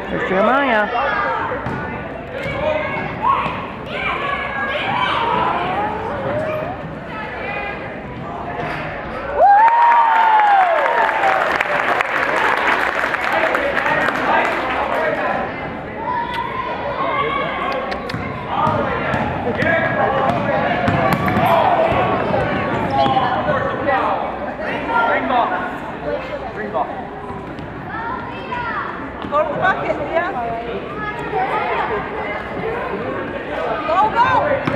There's Jeremiah. Green ball. Go to the bucket, yeah. Go, go!